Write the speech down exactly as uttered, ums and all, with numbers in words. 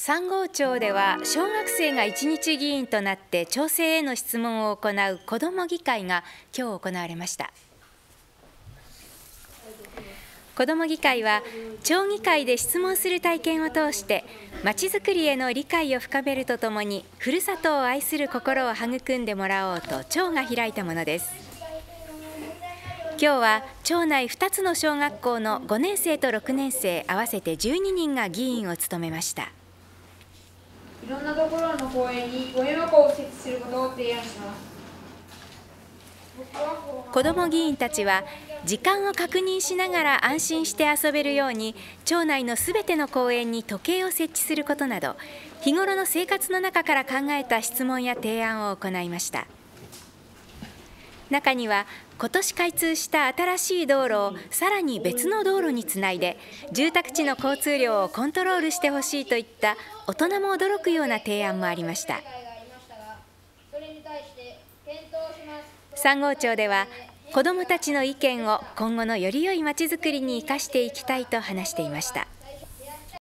三郷町では小学生が一日議員となって町政への質問を行う子ども議会が今日行われました。子ども議会は町議会で質問する体験を通してまちづくりへの理解を深めるとともにふるさとを愛する心を育んでもらおうと町が開いたものです。今日は町内ふたつの小学校のごねんせいとろくねんせい合わせてじゅうににんが議員を務めました。 いろんなところの公園にゴミ箱を設置することを提案します。 子ども議員たちは時間を確認しながら安心して遊べるように町内のすべての公園に時計を設置することなど日頃の生活の中から考えた質問や提案を行いました。中には今年開通した新しい道路をさらに別の道路につないで住宅地の交通量をコントロールしてほしいといった大人も驚くような提案もありました。三郷町では子どもたちの意見を今後のより良いまちづくりに生かしていきたいと話していました。